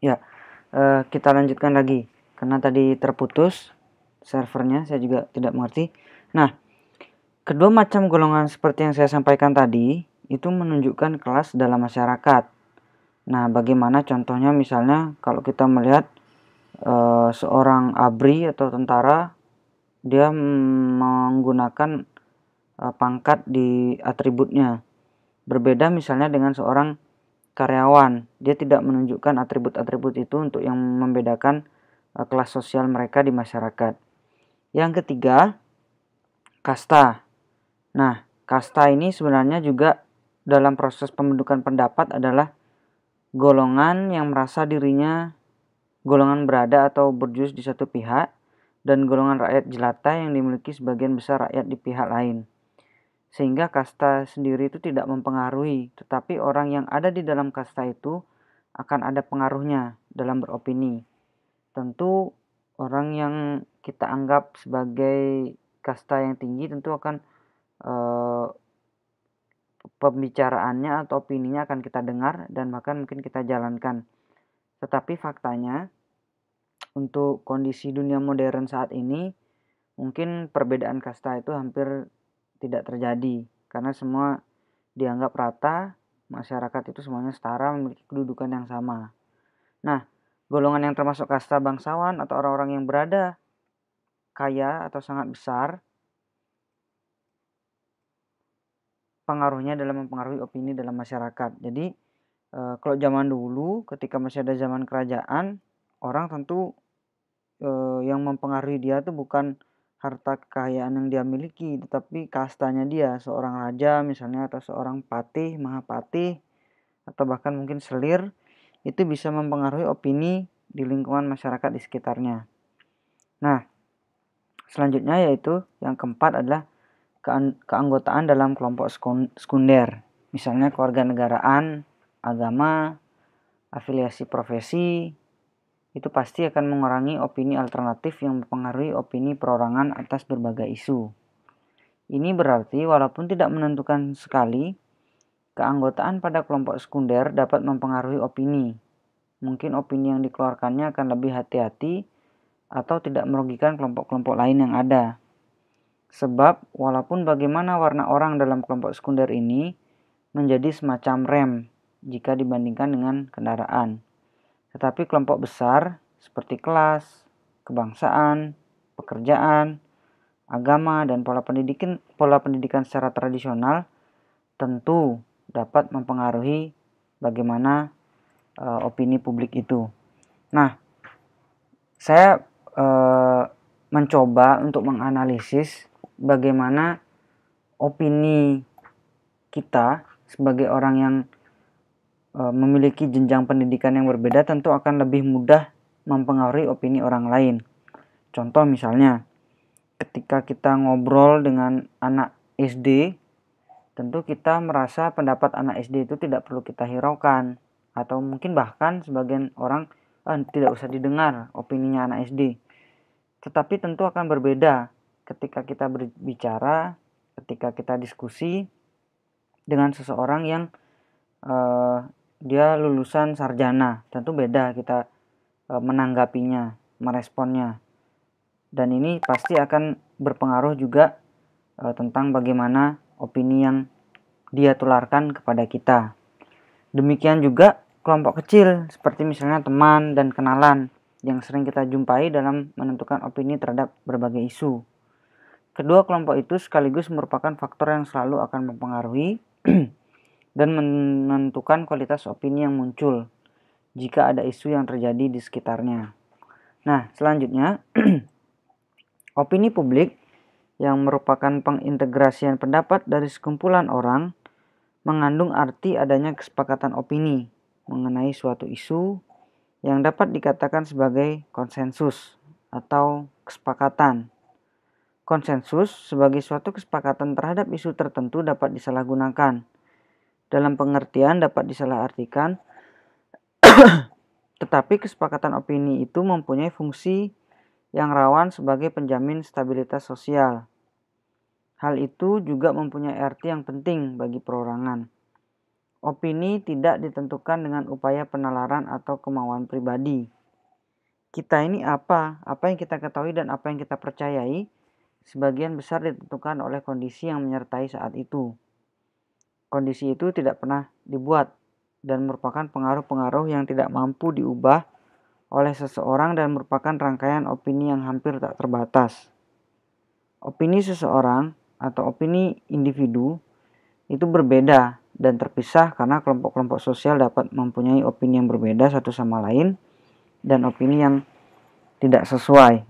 Ya, kita lanjutkan lagi karena tadi terputus servernya, saya juga tidak mengerti. Nah, kedua macam golongan seperti yang saya sampaikan tadi itu menunjukkan kelas dalam masyarakat. Nah, bagaimana contohnya misalnya kalau kita melihat seorang ABRI atau tentara, dia menggunakan pangkat di atributnya. Berbeda misalnya dengan seorang karyawan, dia tidak menunjukkan atribut-atribut itu untuk yang membedakan kelas sosial mereka di masyarakat. Yang ketiga, kasta. Nah, kasta ini sebenarnya juga dalam proses pembentukan pendapat adalah golongan yang merasa dirinya golongan berada atau berjus di satu pihak dan golongan rakyat jelata yang dimiliki sebagian besar rakyat di pihak lain. Sehingga kasta sendiri itu tidak mempengaruhi, tetapi orang yang ada di dalam kasta itu akan ada pengaruhnya dalam beropini. Tentu orang yang kita anggap sebagai kasta yang tinggi tentu akan pembicaraannya atau opininya akan kita dengar dan bahkan mungkin kita jalankan. Tetapi faktanya untuk kondisi dunia modern saat ini mungkin perbedaan kasta itu hampir tidak terjadi karena semua dianggap rata, masyarakat itu semuanya setara, memiliki kedudukan yang sama. Nah, golongan yang termasuk kasta bangsawan atau orang-orang yang berada kaya atau sangat besar, pengaruhnya dalam mempengaruhi opini dalam masyarakat. Jadi, kalau zaman dulu ketika masih ada zaman kerajaan, orang tentu yang mempengaruhi dia itu bukan harta kekayaan yang dia miliki, tetapi kastanya dia, seorang raja misalnya atau seorang patih, mahapatih, atau bahkan mungkin selir, itu bisa mempengaruhi opini di lingkungan masyarakat di sekitarnya. Nah, selanjutnya yaitu yang keempat adalah keanggotaan dalam kelompok sekunder, misalnya kewarganegaraan, agama, afiliasi profesi, itu pasti akan mengurangi opini alternatif yang mempengaruhi opini perorangan atas berbagai isu. Ini berarti walaupun tidak menentukan sekali, keanggotaan pada kelompok sekunder dapat mempengaruhi opini. Mungkin opini yang dikeluarkannya akan lebih hati-hati atau tidak merugikan kelompok-kelompok lain yang ada. Sebab walaupun bagaimana warna orang dalam kelompok sekunder ini menjadi semacam rem jika dibandingkan dengan kendaraan. Tetapi kelompok besar seperti kelas, kebangsaan, pekerjaan, agama, dan pola pendidikan secara tradisional tentu dapat mempengaruhi bagaimana opini publik itu. Nah, saya mencoba untuk menganalisis bagaimana opini kita sebagai orang yang memiliki jenjang pendidikan yang berbeda tentu akan lebih mudah mempengaruhi opini orang lain. Contoh misalnya, ketika kita ngobrol dengan anak SD, tentu kita merasa pendapat anak SD itu tidak perlu kita hiraukan, atau mungkin bahkan sebagian orang tidak usah didengar opininya anak SD. Tetapi tentu akan berbeda ketika kita berbicara, ketika kita diskusi dengan seseorang yang dia lulusan sarjana, tentu beda kita menanggapinya, meresponnya. Dan ini pasti akan berpengaruh juga tentang bagaimana opini yang dia tularkan kepada kita. Demikian juga kelompok kecil seperti misalnya teman dan kenalan yang sering kita jumpai dalam menentukan opini terhadap berbagai isu. Kedua kelompok itu sekaligus merupakan faktor yang selalu akan mempengaruhi dan menentukan kualitas opini yang muncul jika ada isu yang terjadi di sekitarnya. Nah, selanjutnya, opini publik yang merupakan pengintegrasian pendapat dari sekumpulan orang mengandung arti adanya kesepakatan opini mengenai suatu isu yang dapat dikatakan sebagai konsensus atau kesepakatan. Konsensus sebagai suatu kesepakatan terhadap isu tertentu dapat disalahgunakan. Dalam pengertian dapat disalahartikan, tetapi kesepakatan opini itu mempunyai fungsi yang rawan sebagai penjamin stabilitas sosial. Hal itu juga mempunyai arti yang penting bagi perorangan. Opini tidak ditentukan dengan upaya penalaran atau kemauan pribadi. Kita ini apa yang kita ketahui dan apa yang kita percayai, sebagian besar ditentukan oleh kondisi yang menyertai saat itu. Kondisi itu tidak pernah dibuat dan merupakan pengaruh-pengaruh yang tidak mampu diubah oleh seseorang dan merupakan rangkaian opini yang hampir tak terbatas. Opini seseorang atau opini individu itu berbeda dan terpisah karena kelompok-kelompok sosial dapat mempunyai opini yang berbeda satu sama lain dan opini yang tidak sesuai.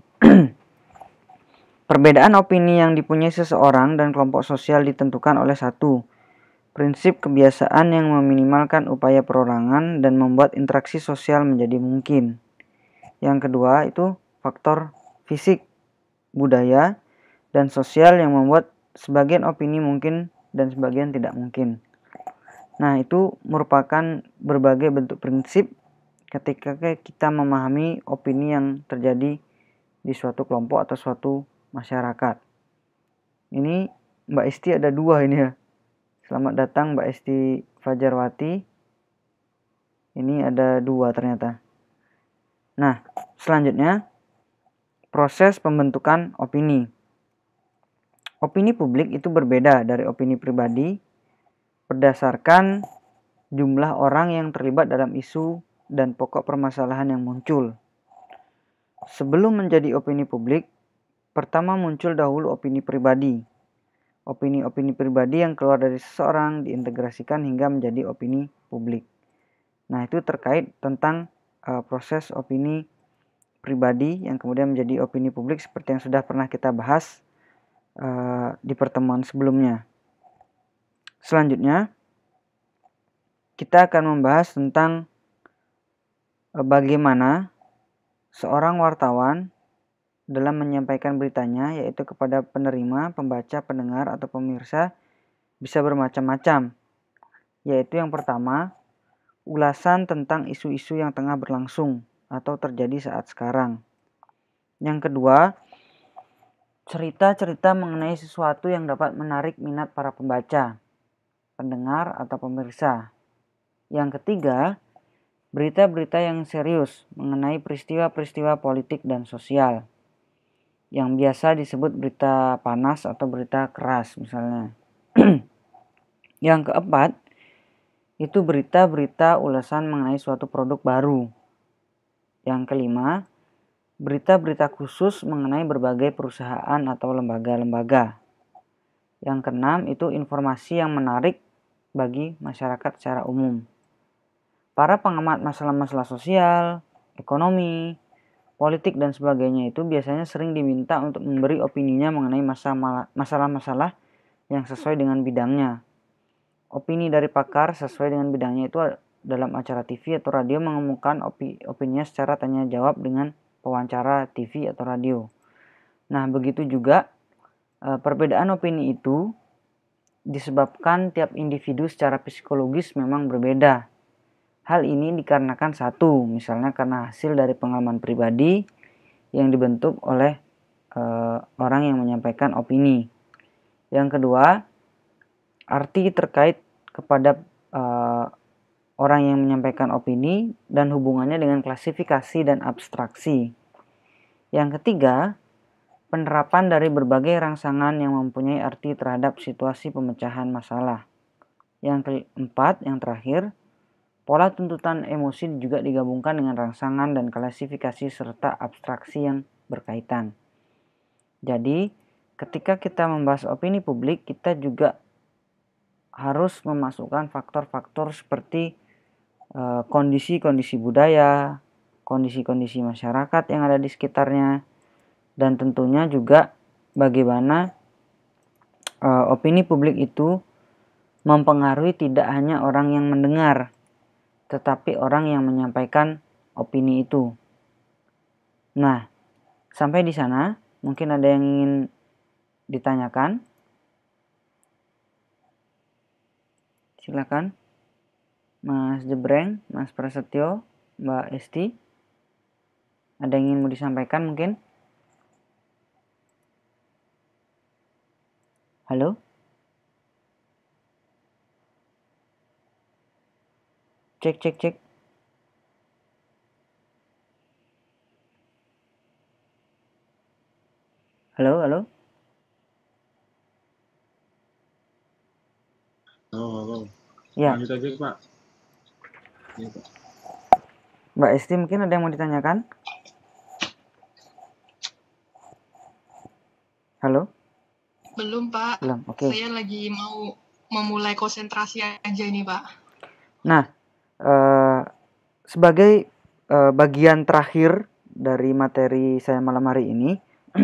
Perbedaan opini yang dipunyai seseorang dan kelompok sosial ditentukan oleh satu, prinsip kebiasaan yang meminimalkan upaya perorangan dan membuat interaksi sosial menjadi mungkin. Yang kedua itu faktor fisik, budaya, dan sosial yang membuat sebagian opini mungkin dan sebagian tidak mungkin. Nah, itu merupakan berbagai bentuk prinsip ketika kita memahami opini yang terjadi di suatu kelompok atau suatu masyarakat. Ini Mbak Esti ada 2 ini ya. Selamat datang Mbak Esti Fajarwati. Ini ada 2 ternyata. Nah, selanjutnya proses pembentukan opini. Opini publik itu berbeda dari opini pribadi berdasarkan jumlah orang yang terlibat dalam isu dan pokok permasalahan yang muncul. Sebelum menjadi opini publik, pertama muncul dahulu opini pribadi. Opini-opini pribadi yang keluar dari seseorang diintegrasikan hingga menjadi opini publik. Nah, itu terkait tentang proses opini pribadi yang kemudian menjadi opini publik seperti yang sudah pernah kita bahas di pertemuan sebelumnya. Selanjutnya, kita akan membahas tentang bagaimana seorang wartawan dalam menyampaikan beritanya, yaitu kepada penerima, pembaca, pendengar, atau pemirsa, bisa bermacam-macam. Yaitu yang pertama, ulasan tentang isu-isu yang tengah berlangsung atau terjadi saat sekarang. Yang kedua, cerita-cerita mengenai sesuatu yang dapat menarik minat para pembaca, pendengar, atau pemirsa. Yang ketiga, berita-berita yang serius mengenai peristiwa-peristiwa politik dan sosial, yang biasa disebut berita panas atau berita keras misalnya. Yang keempat, itu berita-berita ulasan mengenai suatu produk baru. Yang kelima, berita-berita khusus mengenai berbagai perusahaan atau lembaga-lembaga. Yang keenam, itu informasi yang menarik bagi masyarakat secara umum. Para pengamat masalah-masalah sosial, ekonomi, politik, dan sebagainya itu biasanya sering diminta untuk memberi opininya mengenai masalah-masalah yang sesuai dengan bidangnya. Opini dari pakar sesuai dengan bidangnya itu dalam acara TV atau radio mengemukakan opininya secara tanya jawab dengan wawancara TV atau radio. Nah, begitu juga perbedaan opini itu disebabkan tiap individu secara psikologis memang berbeda. Hal ini dikarenakan satu, misalnya karena hasil dari pengalaman pribadi yang dibentuk oleh orang yang menyampaikan opini. Yang kedua, arti terkait kepada orang yang menyampaikan opini dan hubungannya dengan klasifikasi dan abstraksi. Yang ketiga, penerapan dari berbagai rangsangan yang mempunyai arti terhadap situasi pemecahan masalah. Yang keempat, yang terakhir, pola tuntutan emosi juga digabungkan dengan rangsangan dan klasifikasi serta abstraksi yang berkaitan. Jadi, ketika kita membahas opini publik, kita juga harus memasukkan faktor-faktor seperti kondisi-kondisi budaya, kondisi-kondisi masyarakat yang ada di sekitarnya, dan tentunya juga bagaimana opini publik itu mempengaruhi tidak hanya orang yang mendengar, tetapi orang yang menyampaikan opini itu. Nah, sampai di sana mungkin ada yang ingin ditanyakan. Silakan, Mas Jebreng, Mas Prasetyo, Mbak Esti. Ada yang ingin mau disampaikan mungkin? Halo? Cek, cek, cek. Halo, halo. Halo. Ya, Lanjut aja, Pak. Iya, Pak. Mbak Esti mungkin ada yang mau ditanyakan? Halo? Belum, Pak. Belum, oke. Saya lagi mau memulai konsentrasi aja ini, Pak. Nah, sebagai bagian terakhir dari materi saya malam hari ini,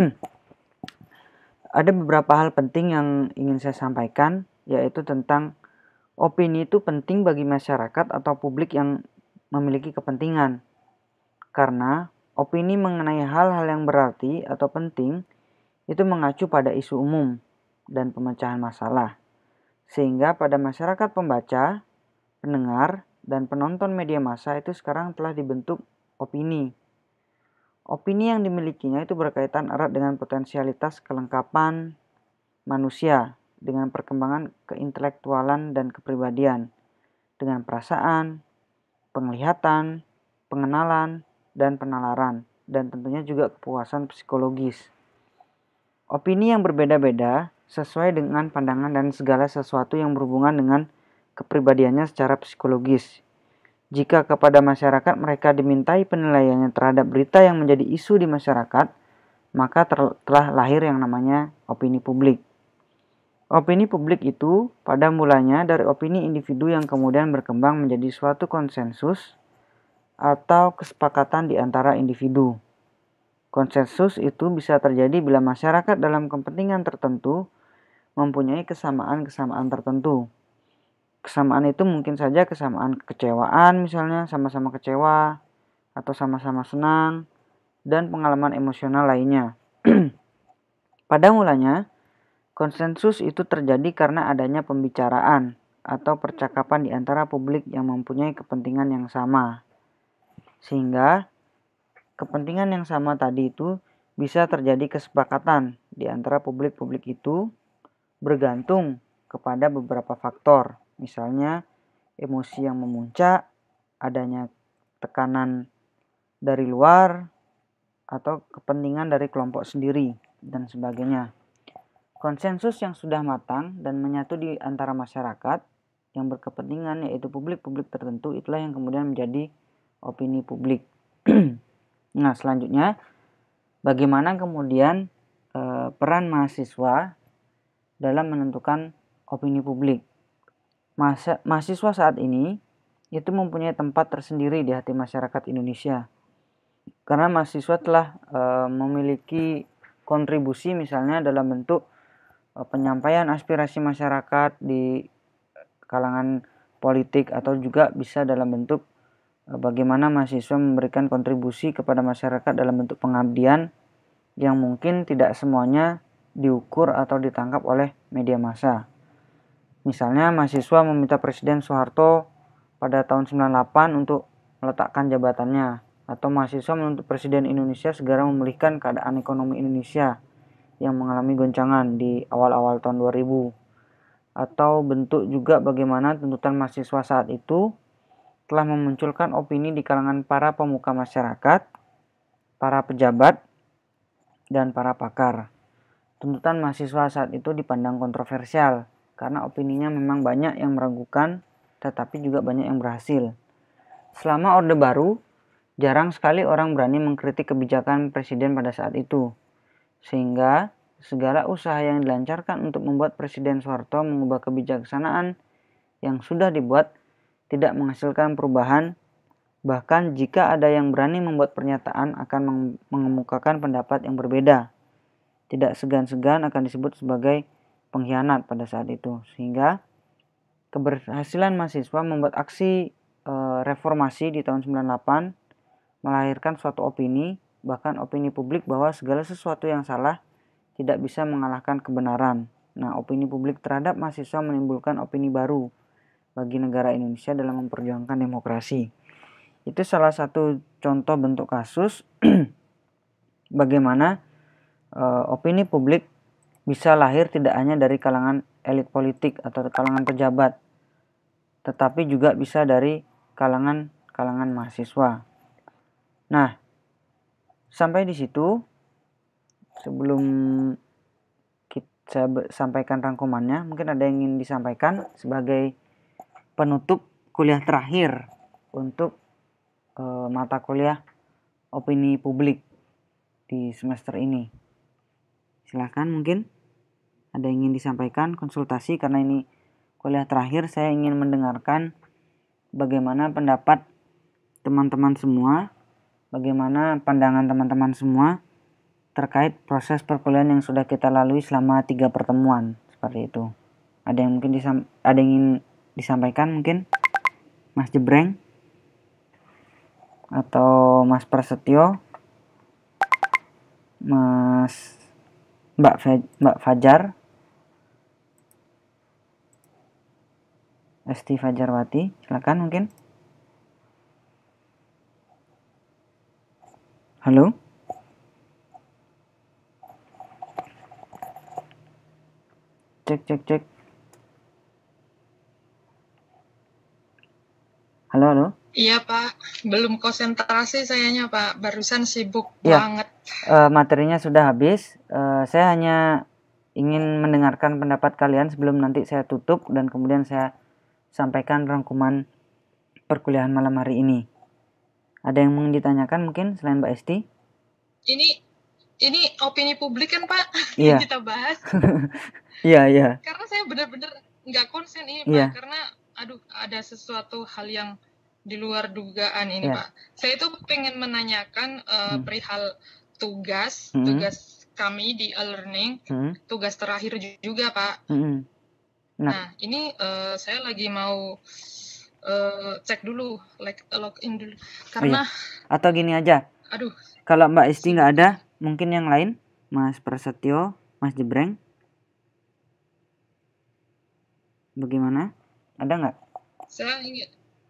ada beberapa hal penting yang ingin saya sampaikan, yaitu tentang opini itu penting bagi masyarakat atau publik yang memiliki kepentingan. Karena opini mengenai hal-hal yang berarti atau penting itu mengacu pada isu umum dan pemecahan masalah. Sehingga pada masyarakat pembaca, pendengar, dan penonton media massa itu sekarang telah dibentuk opini. Opini yang dimilikinya itu berkaitan erat dengan potensialitas kelengkapan manusia dengan perkembangan keintelektualan dan kepribadian, dengan perasaan, penglihatan, pengenalan, dan penalaran, dan tentunya juga kepuasan psikologis. Opini yang berbeda-beda sesuai dengan pandangan dan segala sesuatu yang berhubungan dengan kepribadiannya secara psikologis. Jika kepada masyarakat mereka dimintai penilaiannya terhadap berita yang menjadi isu di masyarakat, maka telah lahir yang namanya opini publik. Opini publik itu pada mulanya dari opini individu yang kemudian berkembang menjadi suatu konsensus atau kesepakatan di antara individu. Konsensus itu bisa terjadi bila masyarakat dalam kepentingan tertentu mempunyai kesamaan-kesamaan tertentu. Kesamaan itu mungkin saja kesamaan kekecewaan, misalnya sama-sama kecewa atau sama-sama senang, dan pengalaman emosional lainnya. Pada mulanya, konsensus itu terjadi karena adanya pembicaraan atau percakapan di antara publik yang mempunyai kepentingan yang sama. Sehingga kepentingan yang sama tadi itu bisa terjadi kesepakatan di antara publik-publik itu bergantung kepada beberapa faktor. Misalnya emosi yang memuncak, adanya tekanan dari luar, atau kepentingan dari kelompok sendiri, dan sebagainya. Konsensus yang sudah matang dan menyatu di antara masyarakat yang berkepentingan, yaitu publik-publik tertentu, itulah yang kemudian menjadi opini publik. Nah, selanjutnya, bagaimana kemudian peran mahasiswa dalam menentukan opini publik? Mahasiswa saat ini itu mempunyai tempat tersendiri di hati masyarakat Indonesia. Karena mahasiswa telah memiliki kontribusi misalnya dalam bentuk penyampaian aspirasi masyarakat di kalangan politik, atau juga bisa dalam bentuk bagaimana mahasiswa memberikan kontribusi kepada masyarakat dalam bentuk pengabdian yang mungkin tidak semuanya diukur atau ditangkap oleh media massa. Misalnya mahasiswa meminta Presiden Soeharto pada tahun 98 untuk meletakkan jabatannya, atau mahasiswa menuntut Presiden Indonesia segera memulihkan keadaan ekonomi Indonesia yang mengalami goncangan di awal-awal tahun 2000. Atau bentuk juga bagaimana tuntutan mahasiswa saat itu telah memunculkan opini di kalangan para pemuka masyarakat, para pejabat, dan para pakar. Tuntutan mahasiswa saat itu dipandang kontroversial karena opininya memang banyak yang meragukan, tetapi juga banyak yang berhasil. Selama Orde Baru, jarang sekali orang berani mengkritik kebijakan presiden pada saat itu. Sehingga segala usaha yang dilancarkan untuk membuat Presiden Soeharto mengubah kebijaksanaan yang sudah dibuat tidak menghasilkan perubahan. Bahkan jika ada yang berani membuat pernyataan akan mengemukakan pendapat yang berbeda, tidak segan-segan akan disebut sebagai pengkhianat pada saat itu. Sehingga keberhasilan mahasiswa membuat aksi reformasi di tahun 98 melahirkan suatu opini, bahkan opini publik, bahwa segala sesuatu yang salah tidak bisa mengalahkan kebenaran. Nah, opini publik terhadap mahasiswa menimbulkan opini baru bagi negara Indonesia dalam memperjuangkan demokrasi. Itu salah satu contoh bentuk kasus bagaimana opini publik bisa lahir tidak hanya dari kalangan elit politik atau kalangan pejabat, tetapi juga bisa dari kalangan mahasiswa. Nah, sampai di situ sebelum saya sampaikan rangkumannya, mungkin ada yang ingin disampaikan sebagai penutup kuliah terakhir untuk mata kuliah opini publik di semester ini. Silahkan, mungkin ada yang ingin disampaikan, konsultasi, karena ini kuliah terakhir. Saya ingin mendengarkan bagaimana pendapat teman-teman semua, bagaimana pandangan teman-teman semua terkait proses perkuliahan yang sudah kita lalui selama 3 pertemuan, seperti itu. Ada yang mungkin ada yang ingin disampaikan, mungkin Mas Jebreng atau Mas Prasetyo, Mbak Fajar, Esti Fajarwati, silakan mungkin. Halo? Cek. Halo? Iya Pak, belum konsentrasi sayanya Pak, barusan sibuk Ya, banget. materinya sudah habis. Saya hanya ingin mendengarkan pendapat kalian sebelum nanti saya tutup dan kemudian saya sampaikan rangkuman perkuliahan malam hari ini. Ada yang ingin ditanyakan mungkin selain Mbak Esti? Ini opini publik kan Pak, Iya. yang kita bahas. Iya. Karena saya benar-benar nggak konsen ini Pak, Iya. karena ada sesuatu hal yang di luar dugaan ini Iya. Pak. Saya itu pengen menanyakan perihal tugas kami di e-learning, tugas terakhir juga Pak. Nah, ini saya lagi mau cek dulu, login dulu, karena atau gini aja. Kalau Mbak Esti nggak ada, mungkin yang lain, Mas Prasetyo, Mas Jebreng, bagaimana? Ada nggak? Saya ingin.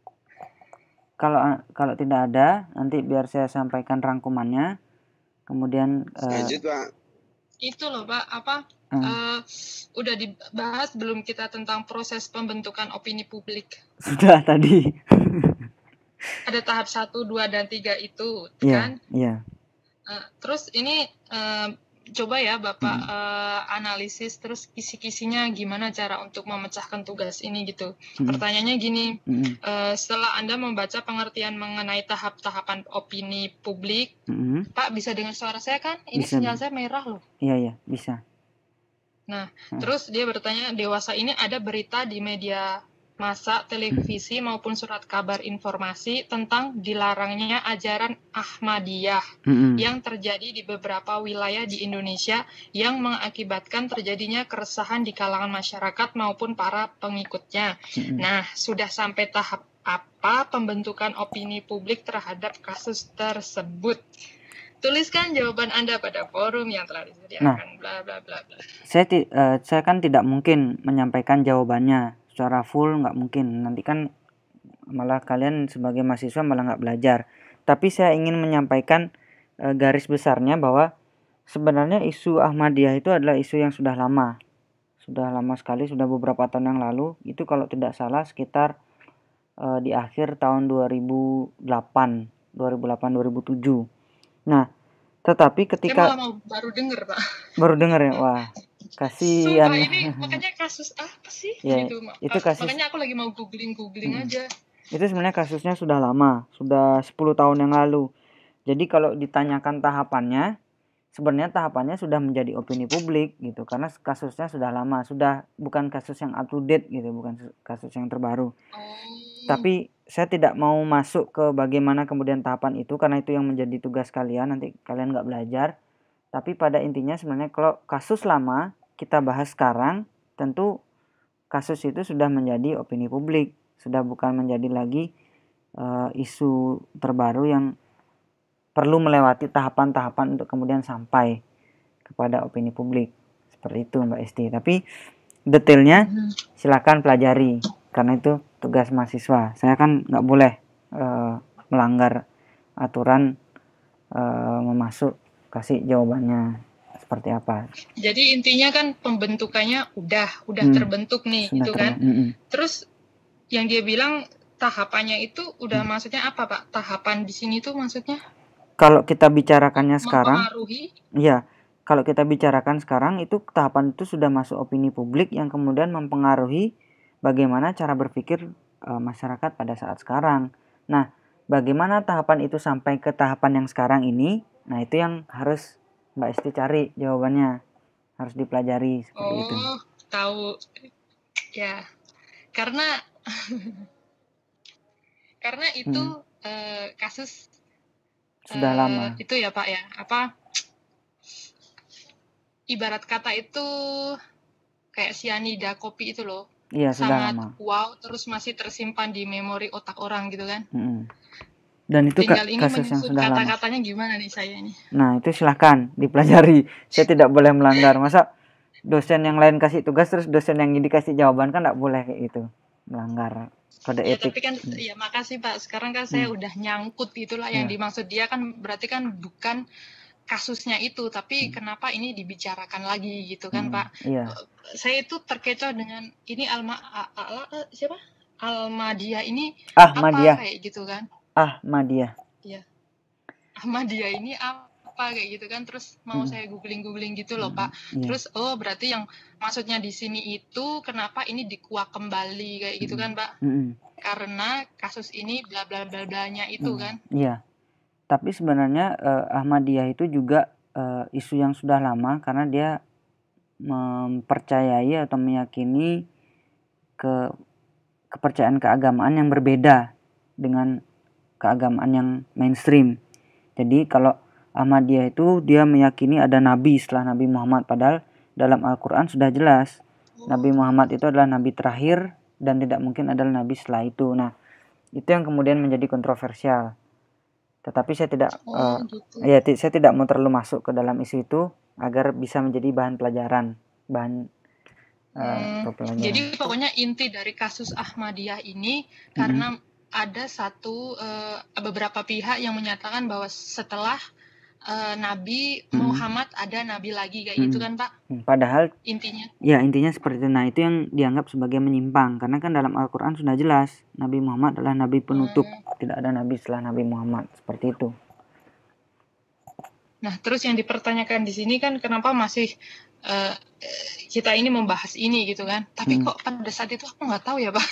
Kalau tidak ada, nanti biar saya sampaikan rangkumannya. Kemudian lanjut Pak. Itu loh Pak, udah dibahas belum kita tentang proses pembentukan opini publik? Sudah tadi. Ada tahap 1, 2, dan 3 itu, kan? Iya. Terus ini coba ya Bapak analisis terus kisi-kisinya gimana cara untuk memecahkan tugas ini gitu. Pertanyaannya gini, setelah Anda membaca pengertian mengenai tahap-tahapan opini publik, Pak bisa dengar suara saya kan? Ini bisa. Sinyal saya merah loh. Iya, bisa. Nah, terus dia bertanya, dewasa ini ada berita di media massa, televisi maupun surat kabar informasi tentang dilarangnya ajaran Ahmadiyah yang terjadi di beberapa wilayah di Indonesia yang mengakibatkan terjadinya keresahan di kalangan masyarakat maupun para pengikutnya. Nah, sudah sampai tahap apa pembentukan opini publik terhadap kasus tersebut? Tuliskan jawaban Anda pada forum yang telah disediakan, bla bla bla bla. Saya kan tidak mungkin menyampaikan jawabannya secara full, nggak mungkin. Nanti kan malah kalian sebagai mahasiswa malah nggak belajar. Tapi saya ingin menyampaikan garis besarnya bahwa sebenarnya isu Ahmadiyah itu adalah isu yang sudah lama sekali, sudah beberapa tahun yang lalu. Itu kalau tidak salah sekitar di akhir tahun 2008 2007. Nah, tetapi ketika baru dengar Pak. Baru dengar ya, wah. Kasihan. Sumpah, ini makanya kasus apa sih? Ya, gitu. Itu kasus. Makanya aku lagi mau googling aja. Itu sebenarnya kasusnya sudah lama, sudah 10 tahun yang lalu. Jadi kalau ditanyakan tahapannya, sebenarnya tahapannya sudah menjadi opini publik gitu, karena kasusnya sudah lama, sudah bukan kasus yang up to date gitu, bukan kasus yang terbaru. Tapi saya tidak mau masuk ke bagaimana kemudian tahapan itu, karena itu yang menjadi tugas kalian, nanti kalian nggak belajar. Tapi pada intinya sebenarnya kalau kasus lama kita bahas sekarang, tentu kasus itu sudah menjadi opini publik, sudah bukan menjadi lagi isu terbaru yang perlu melewati tahapan-tahapan untuk kemudian sampai kepada opini publik. Seperti itu Mbak Esti. Tapi detailnya silakan pelajari, karena itu tugas mahasiswa. Saya kan nggak boleh melanggar aturan memasuk kasih jawabannya seperti apa. Jadi intinya kan pembentukannya udah terbentuk nih, gitu kan. Terus yang dia bilang tahapannya itu udah maksudnya apa, Pak? Tahapan di sini tuh maksudnya Kalau kita bicarakannya sekarang, mempengaruhi. ya, kalau kita bicarakan sekarang itu tahapan itu sudah masuk opini publik yang kemudian mempengaruhi bagaimana cara berpikir masyarakat pada saat sekarang. Nah, bagaimana tahapan itu sampai ke tahapan yang sekarang ini? Nah, itu yang harus Mbak Esti cari jawabannya. Harus dipelajari seperti itu. Oh, tahu. Ya. Karena itu kasus Sudah lama. itu ya, Pak ya. Apa? Ibarat kata itu kayak sianida kopi itu loh. Iya, sudah Sangat lama. wow, terus masih tersimpan di memori otak orang gitu kan. Dan itu Tinggal ini kasus yang menyusun sudah lama. kata-katanya gimana nih saya ini. Nah, itu silahkan dipelajari. Saya tidak boleh melanggar. Masa dosen yang lain kasih tugas terus dosen yang ini dikasih jawaban, kan tidak boleh kayak gitu. Melanggar kode Ya, etik. tapi kan ya makasih Pak. Sekarang kan saya udah nyangkut gitulah yang dimaksud dia kan berarti kan bukan kasusnya itu, tapi kenapa ini dibicarakan lagi gitu kan, Pak? Iya. Saya itu terkecoh dengan ini siapa? Ahmadiyah ini Ahmadiyah. apa kayak gitu kan? Ahmadiyah. Iya. Ahmadiyah ini apa kayak gitu kan? Terus mau saya googling gitu loh, Pak. Terus berarti yang maksudnya di sini itu kenapa ini dikuak kembali kayak gitu kan, Pak? Karena kasus ini bla bla bla blanya itu kan. Iya. Tapi sebenarnya Ahmadiyah itu juga isu yang sudah lama karena dia mempercayai atau meyakini kepercayaan keagamaan yang berbeda dengan keagamaan yang mainstream. Jadi kalau Ahmadiyah itu dia meyakini ada nabi setelah Nabi Muhammad, padahal dalam Al-Quran sudah jelas Nabi Muhammad itu adalah nabi terakhir dan tidak mungkin ada nabi setelah itu. Nah, itu yang kemudian menjadi kontroversial. Tetapi saya tidak saya tidak mau terlalu masuk ke dalam isu itu agar bisa menjadi bahan pelajaran, pelajaran. Jadi pokoknya inti dari kasus Ahmadiyah ini karena ada beberapa pihak yang menyatakan bahwa setelah Nabi Muhammad ada nabi lagi kayak gitu kan, Pak? Padahal intinya. Ya, intinya seperti itu. Nah, itu yang dianggap sebagai menyimpang karena kan dalam Al-Qur'an sudah jelas Nabi Muhammad adalah nabi penutup, tidak ada nabi setelah Nabi Muhammad, seperti itu. Nah, terus yang dipertanyakan di sini kan kenapa masih kita ini membahas ini gitu kan? Tapi kok pada saat itu aku nggak tahu ya, Pak.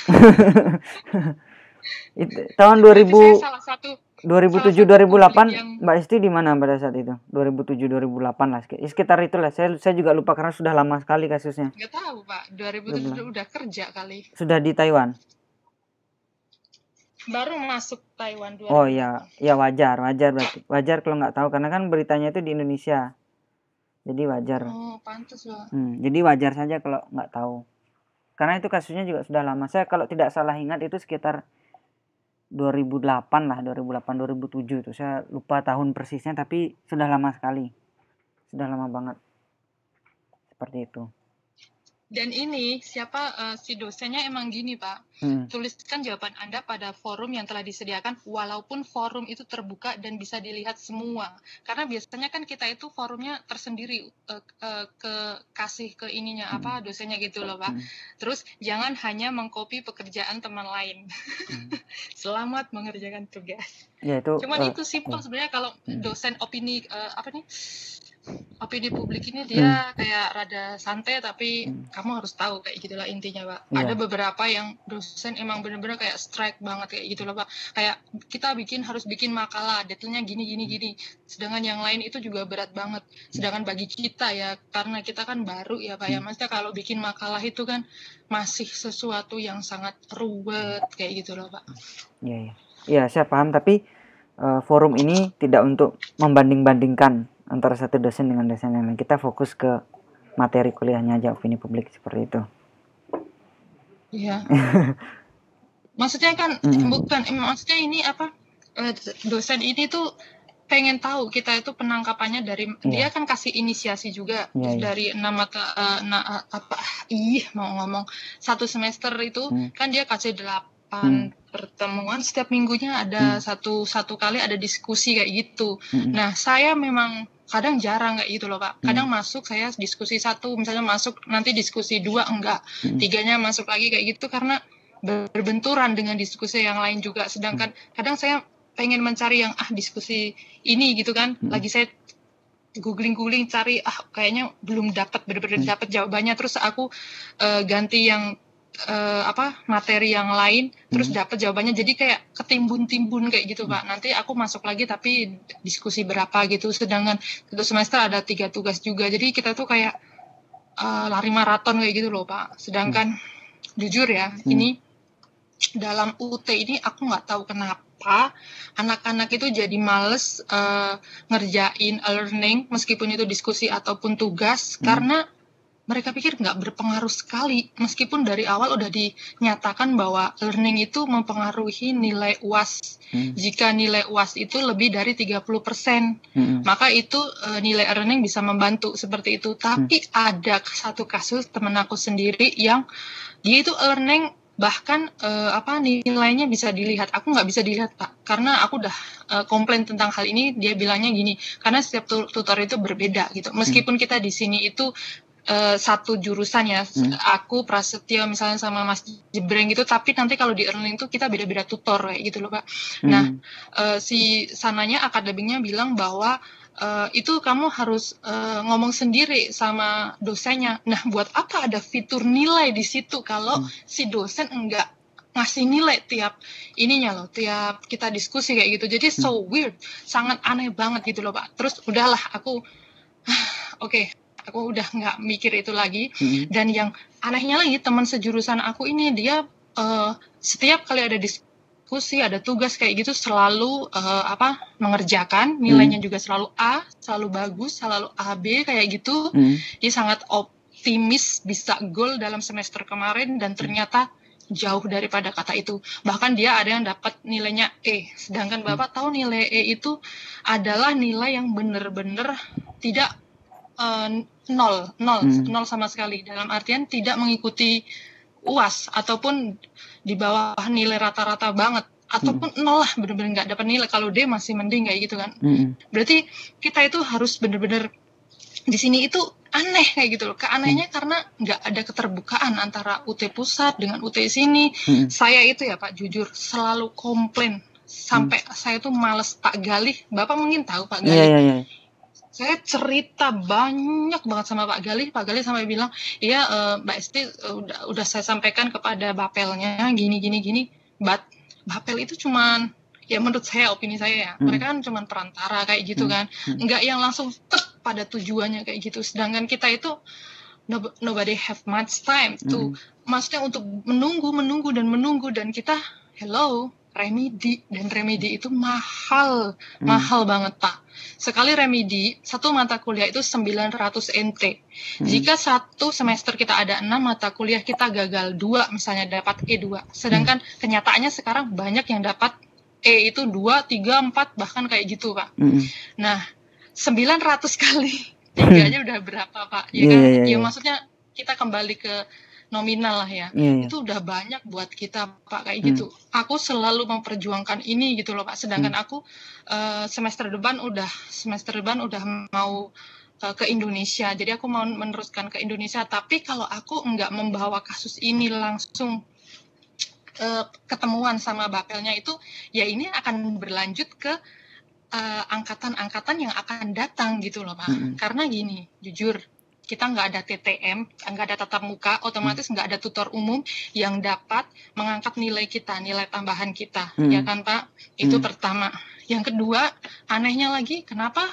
Tahun 2007-2008 Mbak Esti di mana pada saat itu? 2007-2008 lah, sekitar itulah. Saya juga lupa karena sudah lama sekali kasusnya. Nggak tahu, Pak. 2007 udah kerja kali. Sudah di Taiwan. Baru masuk Taiwan 2008. Oh ya wajar berarti. Wajar kalau nggak tahu karena kan beritanya itu di Indonesia. Jadi wajar. Oh, pantas loh. Jadi wajar saja kalau nggak tahu. Karena itu kasusnya juga sudah lama. Saya kalau tidak salah ingat itu sekitar 2008 lah, 2008-2007 itu. Saya lupa tahun persisnya tapi sudah lama sekali. Sudah lama banget. Seperti itu. Dan ini siapa si dosennya emang gini, Pak. Tuliskan jawaban Anda pada forum yang telah disediakan walaupun forum itu terbuka dan bisa dilihat semua. Karena biasanya kan kita itu forumnya tersendiri kasih ke ininya dosennya gitu loh, Pak. Terus jangan hanya mengcopy pekerjaan teman lain. Selamat mengerjakan tugas. Ya, itu cuman itu simpel sebenarnya kalau dosen opini opini publik ini dia kayak rada santai tapi kamu harus tahu kayak gitulah intinya, Pak. Ada beberapa yang dosen emang bener-bener kayak strike banget kayak gitu loh, Pak. Kayak kita harus bikin makalah, detailnya gini. Sedangkan yang lain itu juga berat banget. Sedangkan bagi kita ya, karena kita kan baru ya, Pak ya. Maksudnya kalau bikin makalah itu kan masih sesuatu yang sangat ruwet kayak gitu loh, Pak. Iya, saya paham tapi forum ini tidak untuk membanding-bandingkan antara satu dosen dengan dosen yang lain. Kita fokus ke materi kuliahnya aja, opini publik seperti itu. Iya. Maksudnya kan maksudnya ini dosen ini tuh pengen tahu kita itu penangkapannya dari dia kan kasih inisiasi juga dari 6 mata mau ngomong 1 semester itu kan dia kasih 8 pertemuan, setiap minggunya ada satu kali ada diskusi kayak gitu. Nah, saya memang kadang jarang kayak gitu loh, Pak. Kadang masuk saya diskusi 1, misalnya masuk nanti diskusi 2 enggak, 3-nya masuk lagi kayak gitu karena berbenturan dengan diskusi yang lain juga. Sedangkan kadang saya pengen mencari yang diskusi ini gitu kan, lagi saya googling cari kayaknya belum dapat benar-benar dapat jawabannya, terus aku ganti yang materi yang lain, terus dapat jawabannya, jadi kayak ketimbun-timbun kayak gitu Pak. Nanti aku masuk lagi tapi diskusi berapa gitu, sedangkan satu semester ada 3 tugas juga, jadi kita tuh kayak lari maraton kayak gitu loh Pak. Sedangkan jujur ya, ini dalam UT ini aku nggak tahu kenapa anak-anak itu jadi males ngerjain learning meskipun itu diskusi ataupun tugas, karena mereka pikir nggak berpengaruh sekali, meskipun dari awal udah dinyatakan bahwa learning itu mempengaruhi nilai UAS. Jika nilai UAS itu lebih dari 30%, maka itu nilai learning bisa membantu seperti itu. Tapi ada satu kasus temen aku sendiri yang dia itu learning bahkan nilainya bisa dilihat. Aku nggak bisa dilihat Pak, karena aku udah komplain tentang hal ini. Dia bilangnya gini, karena setiap tutor itu berbeda gitu. Meskipun kita di sini itu satu jurusan ya, aku Prasetyo misalnya sama Mas Jebreng gitu, tapi nanti kalau di learning tuh kita beda-beda tutor kayak gitu loh Pak. Nah, si sananya akademiknya bilang bahwa itu kamu harus ngomong sendiri sama dosennya. Nah, buat apa ada fitur nilai di situ kalau si dosen enggak ngasih nilai tiap ininya loh, tiap kita diskusi kayak gitu. Jadi so weird, sangat aneh banget gitu loh Pak. Terus udahlah aku aku udah nggak mikir itu lagi. Dan yang anehnya lagi, teman sejurusan aku ini dia setiap kali ada diskusi, ada tugas kayak gitu selalu mengerjakan, nilainya juga selalu A, selalu bagus, selalu AB kayak gitu. Dia sangat optimis bisa goal dalam semester kemarin, dan ternyata jauh daripada kata itu. Bahkan dia ada yang dapat nilainya E, sedangkan Bapak tahu nilai E itu adalah nilai yang benar-benar tidak nol sama sekali, dalam artian tidak mengikuti UAS ataupun di bawah nilai rata-rata banget, ataupun nol lah, benar-benar nggak dapat nilai. Kalau D masih mending kayak gitu kan. Berarti kita itu harus benar-benar di sini itu aneh kayak gitu loh. Keanehnya karena nggak ada keterbukaan antara UT pusat dengan UT sini. Saya itu ya Pak, jujur selalu komplain sampai saya tuh males Pak Galih. Bapak mungkin tahu Pak Galih. Saya cerita banyak banget sama Pak Galih. Pak Galih sampai bilang, iya Mbak Esti udah saya sampaikan kepada Bapelnya gini. Bapel itu cuman, ya menurut saya, opini saya ya, mereka kan cuman perantara kayak gitu kan. Enggak yang langsung pada tujuannya kayak gitu. Sedangkan kita itu nobody have much time to, maksudnya untuk menunggu dan kita remedi, dan remedi itu mahal banget Pak. Sekali remedi, satu mata kuliah itu 900 NT. Jika satu semester kita ada 6 mata kuliah, kita gagal 2, misalnya dapat E2. Sedangkan kenyataannya sekarang banyak yang dapat E itu 2, 3, 4, bahkan kayak gitu Pak. Nah, 900 kali 3 aja udah berapa Pak? Ya kan? Ya maksudnya kita kembali ke nominal lah ya. Itu udah banyak buat kita Pak kayak gitu. Aku selalu memperjuangkan ini gitu loh Pak. Sedangkan aku semester depan udah mau ke Indonesia. Jadi aku mau meneruskan ke Indonesia. Tapi kalau aku nggak membawa kasus ini langsung ketemuan sama Bapelnya itu, ya ini akan berlanjut ke angkatan-angkatan yang akan datang gitu loh Pak. Karena gini, jujur, kita nggak ada TTM, nggak ada tatap muka, otomatis nggak ada tutor umum yang dapat mengangkat nilai kita, nilai tambahan kita, ya kan Pak? Itu pertama. Yang kedua, anehnya lagi, kenapa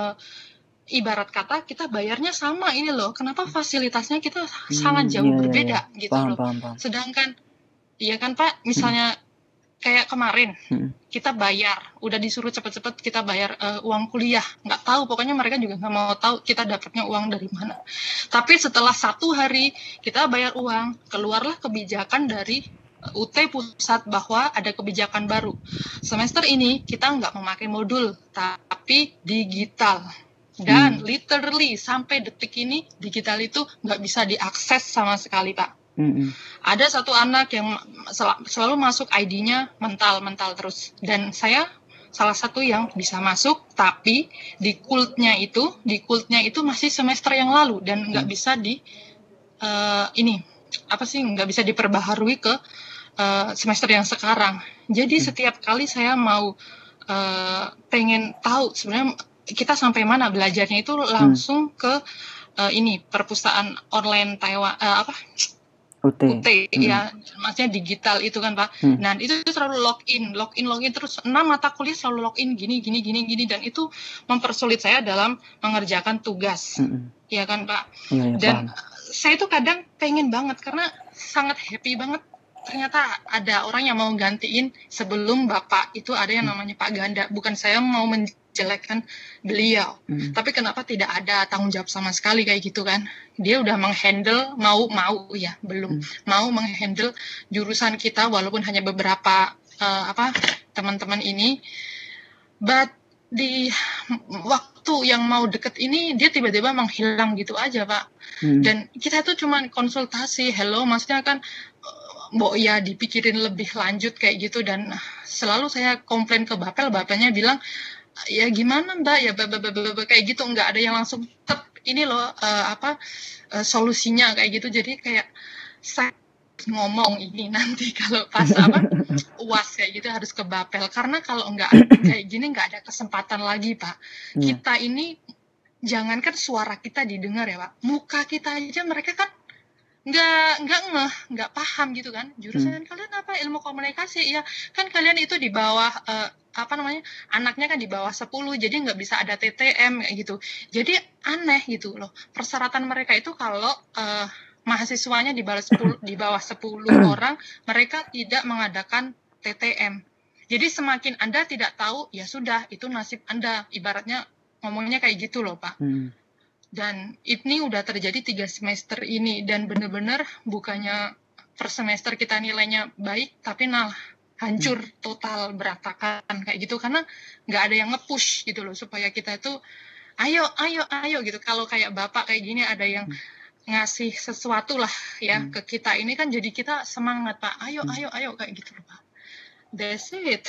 ibarat kata kita bayarnya sama ini loh, kenapa fasilitasnya kita sangat jauh berbeda gitu loh. Sedangkan, ya kan Pak, misalnya kayak kemarin, kita bayar, udah disuruh cepet-cepet kita bayar uang kuliah, nggak tahu, pokoknya mereka juga nggak mau tahu kita dapatnya uang dari mana. Tapi setelah 1 hari kita bayar uang, keluarlah kebijakan dari UT pusat bahwa ada kebijakan baru. Semester ini kita nggak memakai modul, tapi digital. Dan literally sampai detik ini digital itu nggak bisa diakses sama sekali Pak. Ada satu anak yang selalu masuk ID-nya mental terus, dan saya salah satu yang bisa masuk, tapi di kultnya itu masih semester yang lalu dan nggak bisa nggak bisa diperbaharui ke semester yang sekarang. Jadi setiap kali saya mau pengen tahu sebenarnya kita sampai mana belajarnya itu langsung ke ini perpustakaan online Taiwan UT. UT ya, maksudnya digital itu kan Pak. Nah itu selalu login terus 6 mata kuliah selalu login gini dan itu mempersulit saya dalam mengerjakan tugas, ya kan Pak. Dan saya itu kadang pengen banget karena sangat happy banget. Ternyata ada orang yang mau gantiin sebelum Bapak itu ada yang namanya Pak Ganda. Bukan saya mau menjelekkan beliau, tapi kenapa tidak ada tanggung jawab sama sekali kayak gitu kan? Dia udah menghandle mau menghandle jurusan kita walaupun hanya beberapa teman-teman ini. But di waktu yang mau deket ini dia tiba-tiba menghilang gitu aja Pak. Dan kita tuh cuma konsultasi, hello, maksudnya kan ya dipikirin lebih lanjut kayak gitu. Dan selalu saya komplain ke bapaknya bilang ya gimana Mbak ya kayak gitu, nggak ada yang langsung ini loh solusinya kayak gitu. Jadi kayak saya ngomong ini nanti kalau pas UAS kayak gitu harus ke Bapel, karena kalau nggak kayak gini nggak ada kesempatan lagi Pak. Kita ini jangankan suara kita didengar ya Pak, muka kita aja mereka kan nggak paham gitu kan. Jurusan kalian apa? Ilmu komunikasi ya kan, kalian itu di bawah anaknya kan di bawah 10, jadi nggak bisa ada TTM kayak gitu. Jadi aneh gitu loh persyaratan mereka itu kalau mahasiswanya di bawah 10 orang mereka tidak mengadakan TTM. Jadi semakin Anda tidak tahu ya sudah itu nasib Anda, ibaratnya ngomongnya kayak gitu loh Pak. Dan ini udah terjadi 3 semester ini, dan bener-bener bukannya per semester kita nilainya baik, tapi hancur total, berantakan kayak gitu, karena nggak ada yang nge-push gitu loh, supaya kita itu ayo gitu. Kalau kayak Bapak kayak gini ada yang ngasih sesuatu lah ya ke kita ini kan, jadi kita semangat Pak, ayo kayak gitu loh Pak. That's it.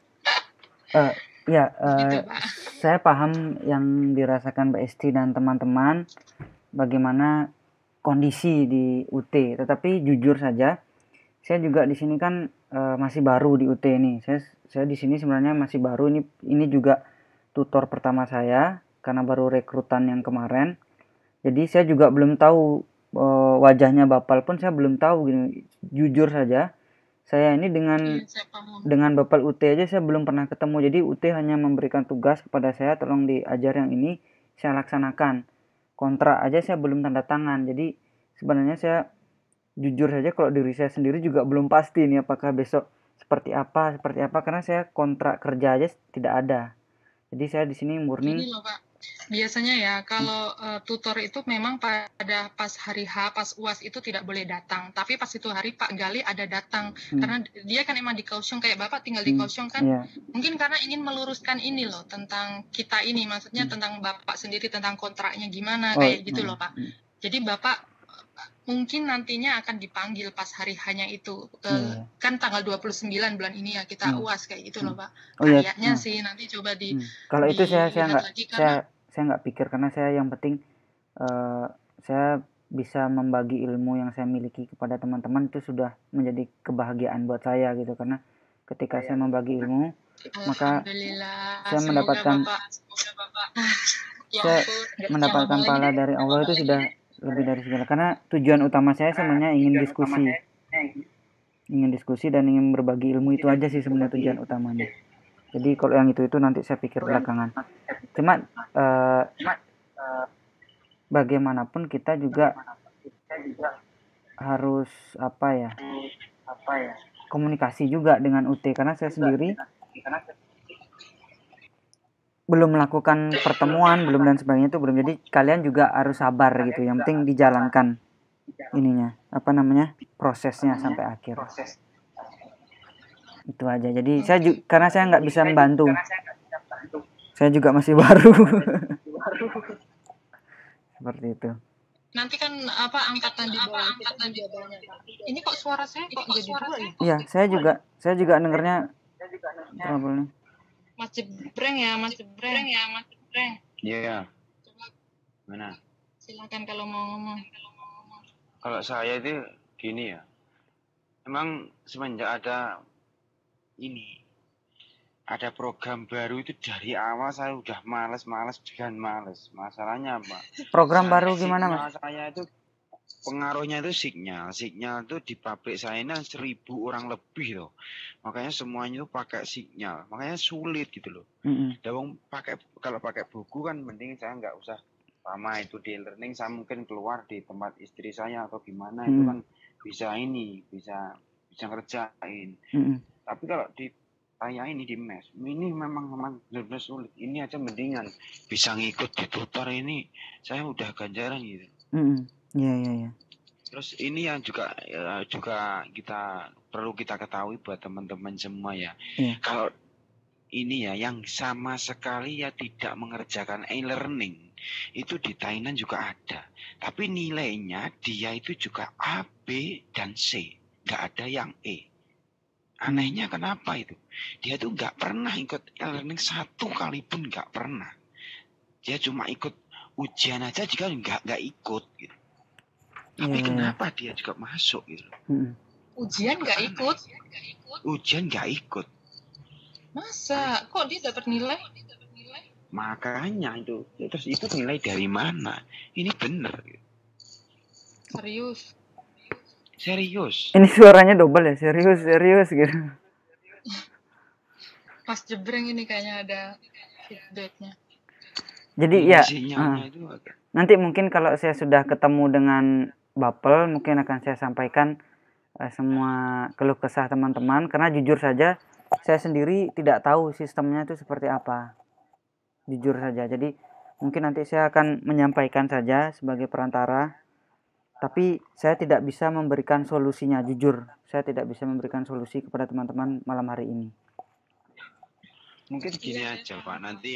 Gitu, saya paham yang dirasakan Mbak Esti dan teman-teman bagaimana kondisi di UT. Tetapi jujur saja, saya juga di sini kan masih baru di UT ini. Saya di sini sebenarnya masih baru. Ini juga tutor pertama saya karena baru rekrutan yang kemarin. Jadi saya juga belum tahu wajahnya Bapal pun saya belum tahu gini. Jujur saja, saya ini dengan Bapal UT aja saya belum pernah ketemu. Jadi UT hanya memberikan tugas kepada saya, tolong diajar yang ini, saya laksanakan. Kontrak aja saya belum tanda tangan. Jadi sebenarnya saya jujur saja kalau diri saya sendiri juga belum pasti nih apakah besok seperti apa karena saya kontrak kerja aja tidak ada. Jadi saya di sini murni. Gini loh Pak, biasanya ya kalau tutor itu memang pada pas hari H, pas UAS itu tidak boleh datang. Tapi pas itu hari Pak Gali ada datang. Karena dia kan emang di Kaohsiung, kayak Bapak tinggal di Kaohsiung kan. Mungkin karena ingin meluruskan ini loh tentang kita ini, maksudnya tentang Bapak sendiri, tentang kontraknya gimana kayak gitu loh Pak. Jadi Bapak mungkin nantinya akan dipanggil pas hari hanya itu kan tanggal 29 bulan ini ya kita UAS kayak gitu loh Pak. Kayaknya sih nanti coba kalau itu saya nggak pikir, karena saya yang penting saya bisa membagi ilmu yang saya miliki kepada teman-teman, itu sudah menjadi kebahagiaan buat saya gitu. Karena ketika saya membagi ilmu, maka saya mendapatkan pahala dari Allah, itu sudah lebih dari segala. Karena tujuan utama saya sebenarnya ingin diskusi dan ingin berbagi ilmu, itu aja sih sebenarnya tujuan utamanya. Jadi kalau yang itu nanti saya pikir belakangan. Cuma bagaimanapun kita juga harus komunikasi juga dengan UT, karena saya sendiri belum melakukan pertemuan, belum dan sebagainya itu belum. Jadi kalian juga harus sabar gitu. Yang penting dijalankan prosesnya sampai akhir. Itu aja. Jadi karena saya nggak bisa membantu. Saya juga masih baru. Seperti itu. Nanti kan angkatan di bawah kita banyak. Ini kok suara saya kok jadi dua ya? Iya, saya juga dengarnya trouble nih. Mas Jebreng. Iya. Mana? Silakan kalau mau ngomong. Kalau saya itu gini ya. Emang semenjak ada ini, ada program baru itu dari awal saya udah males dan males. Masalahnya apa? Program baru gimana, signal Mas? saya itu pengaruhnya itu signal itu di pabrik saya ini 1.000 orang lebih loh. Makanya semuanya itu pakai signal. Makanya sulit gitu loh. Kalau pakai buku kan mending saya nggak usah lama itu di learning, saya mungkin keluar di tempat istri saya atau gimana itu kan bisa ngerjain. Tapi kalau di saya ini di mes ini memang benar-benar sulit. Ini aja mendingan bisa ngikut di tutor ini saya udah ganjaran gitu. Iya. Terus ini yang juga perlu kita ketahui buat teman-teman semua ya. Kalau ini ya yang sama sekali ya tidak mengerjakan e-learning itu di Thailand juga ada. Tapi nilainya dia itu juga A, B, dan C. Nggak ada yang E. Anehnya kenapa itu? Dia tuh nggak pernah ikut e-learning satu kali pun nggak pernah. Dia cuma ikut ujian aja jika nggak ikut gitu. Tapi kenapa dia juga masuk gitu? Ujian nggak ikut? Ujian nggak ikut. Masa? Kok dia dapat nilai? Makanya itu. Terus itu nilai dari mana? Ini bener. Gitu. Serius. Ini suaranya double ya, serius gitu. Pas Jebreng ini kayaknya ada feedbacknya. Jadi ya, nanti mungkin kalau saya sudah ketemu dengan Bapel, mungkin akan saya sampaikan semua keluh kesah teman-teman. Karena jujur saja, saya sendiri tidak tahu sistemnya itu seperti apa. Jujur saja. Jadi mungkin nanti saya akan menyampaikan saja sebagai perantara. Tapi saya tidak bisa memberikan solusinya, jujur. Saya tidak bisa memberikan solusi kepada teman-teman malam hari ini. Mungkin gini aja Pak, nanti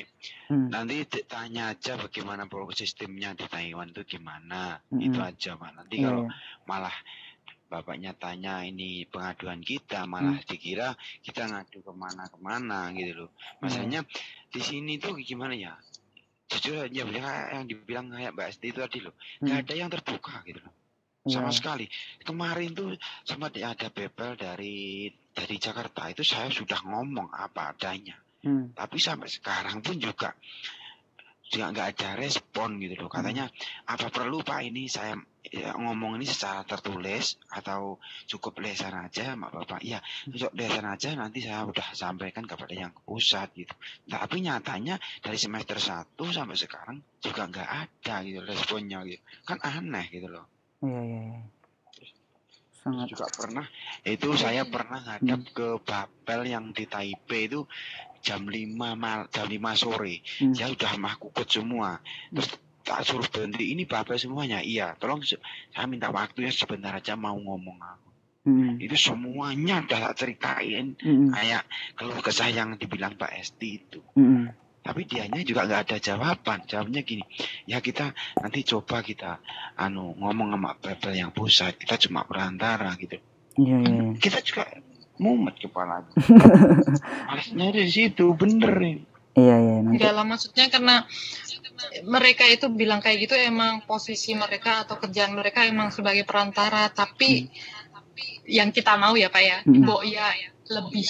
tanya aja bagaimana sistemnya di Taiwan itu gimana. Itu aja Pak. Nanti kalau malah bapaknya tanya ini pengaduan kita, malah dikira kita ngadu kemana gitu loh. Masalahnya di sini tuh gimana ya? Jujur aja yang dibilang kayak Mbak Esti itu tadi loh, nggak ada yang terbuka gitu loh. Sama sekali. Kemarin tuh sempat ada bebel dari Jakarta itu saya sudah ngomong apa adanya. Tapi sampai sekarang pun juga nggak ada respon gitu loh. Katanya apa perlu Pak ini saya ngomong ini secara tertulis atau cukup lesan aja Mak Bapak? Ya cukup lesan aja, nanti saya udah sampaikan kepada yang pusat gitu. Tapi nyatanya dari semester 1 sampai sekarang juga nggak ada gitu responnya gitu. Kan aneh gitu loh. Iya. Sangat. Juga pernah itu saya pernah ngadap ke Bapel yang di Taipei itu jam 5 sore. Saya udah mah kukut semua. Terus tak suruh berhenti, ini Bapel semuanya. Iya, tolong saya minta waktunya sebentar aja mau ngomong aku. Itu semuanya udah tak ceritain kayak keluh kesah yang dibilang Pak Esti itu. Tapi dianya juga nggak ada jawaban. Jawabnya gini, ya kita nanti coba kita ngomong sama Bapel yang pusat, kita cuma perantara gitu. Iya. Kita juga mumet kepalanya. Malasnya di situ bener nih. Iya. Enggak lah, maksudnya karena mereka itu bilang kayak gitu emang posisi mereka atau kerjaan mereka emang sebagai perantara, tapi yang kita mau ya Pak ya, Mbok ya lebih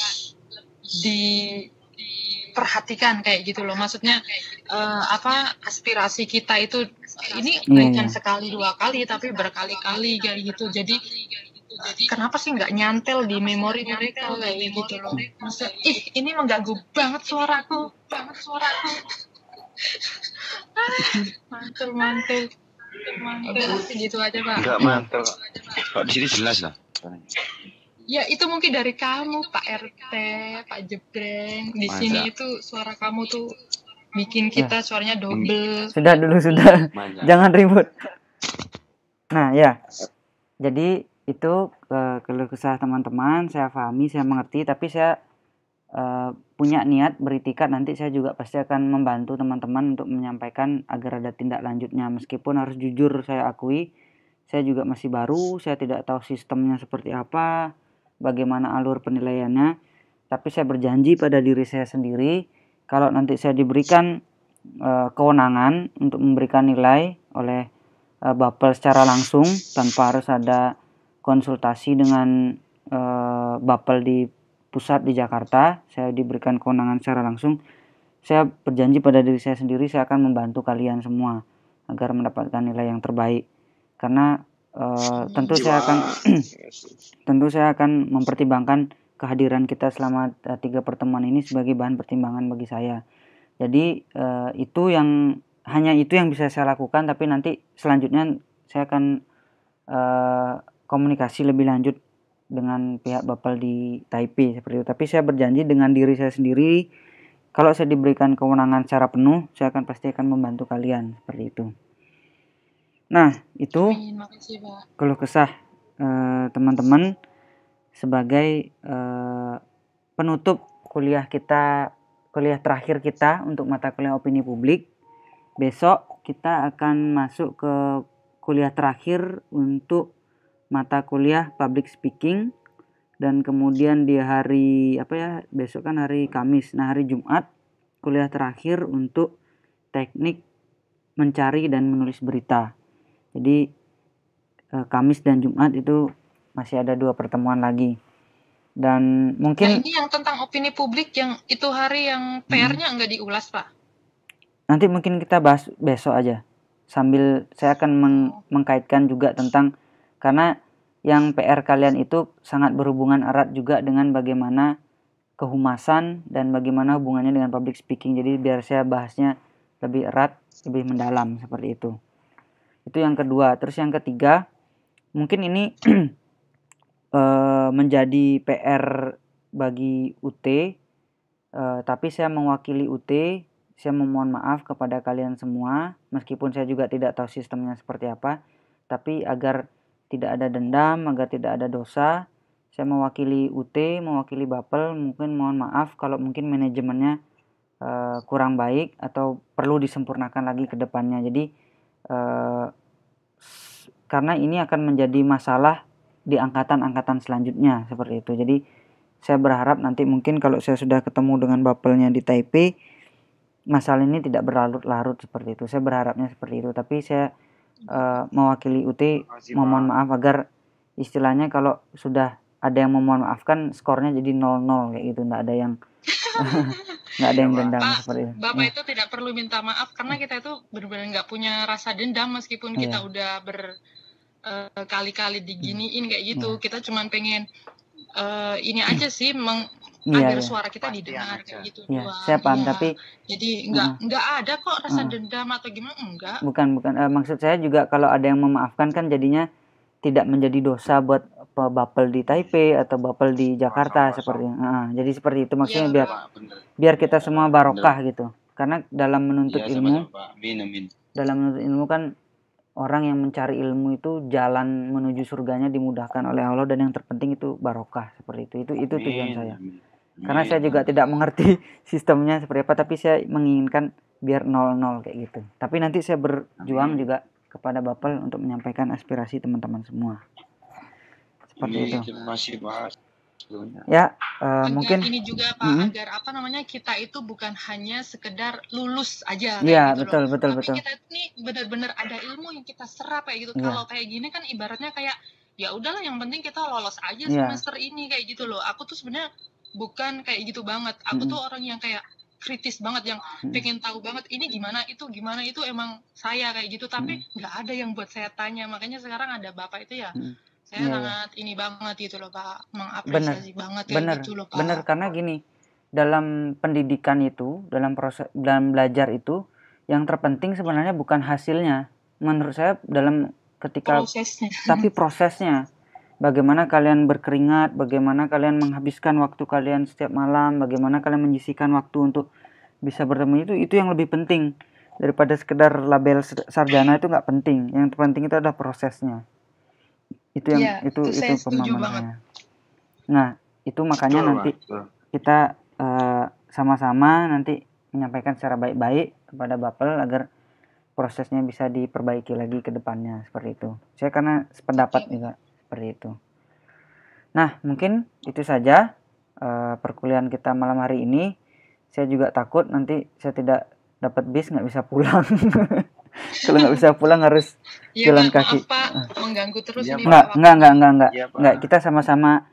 diperhatikan kayak gitu loh. Maksudnya aspirasi kita itu ini bukan sekali dua kali tapi berkali-kali kayak gitu. Jadi kenapa sih nggak nyantel di memori mereka kayak gitu loh? Maksudnya, ini mengganggu banget suaraku. mantul. Udah gitu aja Pak. Enggak mantul. Kok di sini jelas lah. Ya itu mungkin dari kamu Pak RT, Pak Jebreng. Di sini itu suara kamu tuh bikin kita suaranya double. Sudah. Jangan ribut. Nah ya, jadi itu keluh kesah teman-teman, saya pahami, saya mengerti, tapi saya punya niat beritikat, nanti saya juga pasti akan membantu teman-teman untuk menyampaikan agar ada tindak lanjutnya. Meskipun harus jujur saya akui, saya juga masih baru, saya tidak tahu sistemnya seperti apa, bagaimana alur penilaiannya, tapi saya berjanji pada diri saya sendiri, kalau nanti saya diberikan kewenangan untuk memberikan nilai oleh Bapel secara langsung tanpa harus ada konsultasi dengan Bapel di pusat di Jakarta, saya diberikan kewenangan secara langsung, saya berjanji pada diri saya sendiri, saya akan membantu kalian semua agar mendapatkan nilai yang terbaik. Karena tentu saya akan mempertimbangkan kehadiran kita selama 3 pertemuan ini sebagai bahan pertimbangan bagi saya. Jadi hanya itu yang bisa saya lakukan, tapi nanti selanjutnya saya akan komunikasi lebih lanjut dengan pihak Bapel di Taipei seperti itu. Tapi saya berjanji dengan diri saya sendiri, kalau saya diberikan kewenangan secara penuh, saya pasti akan membantu kalian seperti itu. Nah, itu keluh kesah teman-teman sebagai penutup kuliah terakhir kita untuk mata kuliah opini publik. Besok kita akan masuk ke kuliah terakhir untuk mata kuliah public speaking, dan kemudian di hari besok kan hari Kamis. Nah, hari Jumat kuliah terakhir untuk teknik mencari dan menulis berita. Jadi Kamis dan Jumat itu masih ada 2 pertemuan lagi. Dan mungkin ini yang tentang opini publik yang itu hari yang PR-nya enggak diulas, Pak. Nanti mungkin kita bahas besok aja. Sambil saya akan mengkaitkan juga tentang, karena yang PR kalian itu sangat berhubungan erat juga dengan bagaimana kehumasan dan bagaimana hubungannya dengan public speaking. Jadi biar saya bahasnya lebih erat, lebih mendalam seperti itu. Itu yang kedua. Terus yang ketiga, mungkin ini menjadi PR bagi UT, tapi saya mewakili UT. Saya memohon maaf kepada kalian semua, meskipun saya juga tidak tahu sistemnya seperti apa, tapi agar tidak ada dendam, agar tidak ada dosa, saya mewakili UT, mewakili Bapel, mungkin mohon maaf kalau mungkin manajemennya kurang baik atau perlu disempurnakan lagi ke depannya. Jadi karena ini akan menjadi masalah di angkatan-angkatan selanjutnya seperti itu. Jadi saya berharap nanti mungkin kalau saya sudah ketemu dengan Bapelnya di Taipei, masalah ini tidak berlarut-larut seperti itu. Saya berharapnya seperti itu. Tapi saya mewakili UT memohon maaf agar istilahnya kalau sudah ada yang memohon maafkan, skornya jadi 0-0 kayak gitu. Nggak ada yang nggak ada yang dendam seperti itu. Bapak itu tidak perlu minta maaf karena kita itu benar-benar nggak punya rasa dendam meskipun kita udah berkali-kali diginiin kayak gitu. Kita cuma pengen ini aja sih agar suara kita didengar kayak gitu. Saya paham, tapi jadi nggak ada kok rasa dendam atau gimana, enggak. Bukan. Maksud saya juga kalau ada yang memaafkan kan jadinya tidak menjadi dosa buat Bapel di Taipei atau Bapel di Jakarta seperti. Jadi seperti itu maksudnya, biar kita semua barokah gitu. Karena dalam menuntut ilmu, kan orang yang mencari ilmu itu jalan menuju surganya dimudahkan oleh Allah, dan yang terpenting itu barokah seperti itu. Itu tujuan saya. Karena saya juga tidak mengerti sistemnya seperti apa, tapi saya menginginkan biar 0-0 kayak gitu. Tapi nanti saya berjuang juga kepada Bapel untuk menyampaikan aspirasi teman-teman semua. Seperti itu. Terima kasih, Pak. Ya, mungkin ini juga Pak, agar kita itu bukan hanya sekedar lulus aja kayak gitu betul. Tapi kita ini benar-benar ada ilmu yang kita serap kayak gitu. Kalau kayak gini kan ibaratnya kayak ya udahlah, yang penting kita lolos aja semester ini kayak gitu loh. Aku tuh sebenarnya bukan kayak gitu banget. Aku tuh orang yang kayak kritis banget, yang pengen tahu banget ini gimana, itu gimana, itu emang saya kayak gitu. Tapi nggak ada yang buat saya tanya. Makanya sekarang ada Bapak itu ya, saya sangat ini banget gitu loh Pak, mengapresiasi banget kayak gitu loh Pak. Bener, karena gini, dalam pendidikan itu, dalam belajar itu, yang terpenting sebenarnya bukan hasilnya. Menurut saya prosesnya. Tapi prosesnya. Bagaimana kalian berkeringat, bagaimana kalian menghabiskan waktu kalian setiap malam, bagaimana kalian menyisihkan waktu untuk bisa bertemu, itu yang lebih penting daripada sekedar label sarjana. Itu nggak penting. Yang terpenting itu adalah prosesnya. Itu yang itu pemahaman saya. Nah, itu makanya nanti kita sama-sama nanti menyampaikan secara baik-baik kepada Bapel agar prosesnya bisa diperbaiki lagi ke depannya seperti itu. Saya karena sependapat juga seperti itu. Nah, mungkin itu saja perkuliahan kita malam hari ini. Saya juga takut nanti saya tidak dapat bis, nggak bisa pulang. Kalau nggak bisa pulang harus jalan kaki. Maaf Pak, mengganggu terus ini. Enggak. Kita sama-sama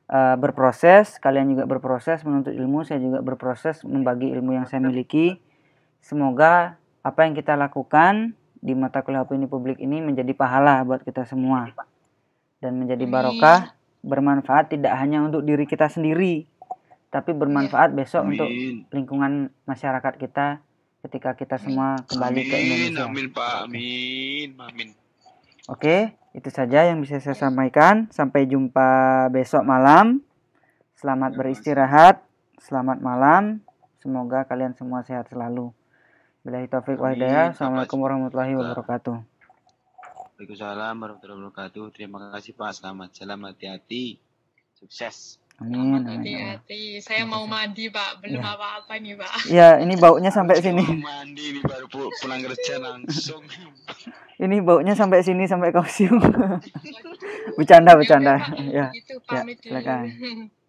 berproses, kalian juga berproses menuntut ilmu, saya juga berproses membagi ilmu yang saya miliki. Semoga apa yang kita lakukan di mata kuliah opini publik ini menjadi pahala buat kita semua dan menjadi barokah, bermanfaat tidak hanya untuk diri kita sendiri, tapi bermanfaat besok untuk lingkungan masyarakat kita ketika kita semua kembali ke Indonesia. Amin Pak, amin. Oke, itu saja yang bisa saya sampaikan. Sampai jumpa besok malam. Selamat beristirahat, selamat malam. Semoga kalian semua sehat selalu. Billahi taufiq wal hidayah. Assalamualaikum warahmatullahi wabarakatuh. Waalaikumsalam warahmatullahi wabarakatuh. Terima kasih Pak. Selamat hati-hati. Sukses. Amin. Hati-hati. Saya mau mandi Pak. Belum apa-apa nih Pak. Ya, ini baunya sampai sini. Mau mandi nih baru pulang kerja langsung. Ini baunya sampai sini, sampai kausium. Bercanda. Ya, Ya, gitu, pamit silakan.